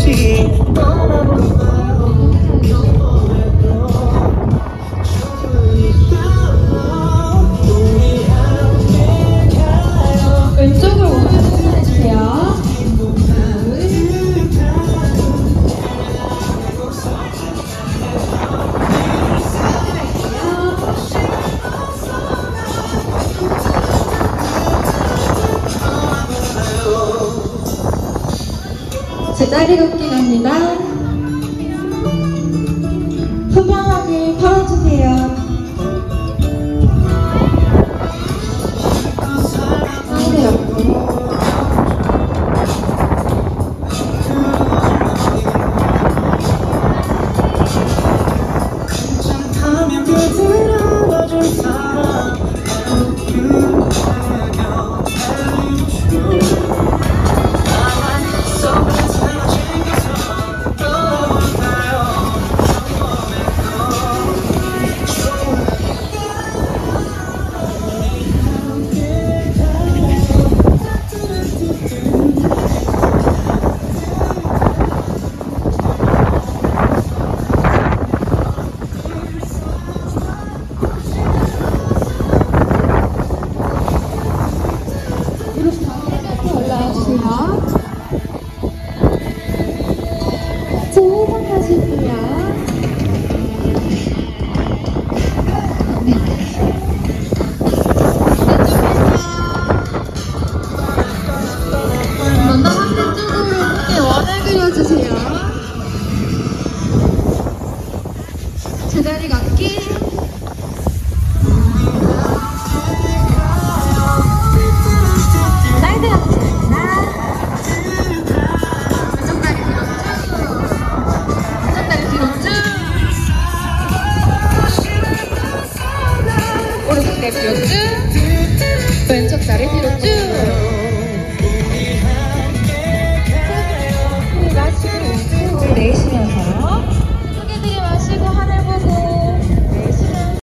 왼쪽으로 오른쪽 해주세요. 제자리 걷기 갑니다. 투명하게 털어주세요. 상대 옆으로. 올라와주세요. 조금 가실게요. 먼저 반대쪽으로 함께 원을 그려주세요. 제자리 걷기. 오른쪽 다리 뒤로 쭉, 왼쪽 다리 뒤로 쭉.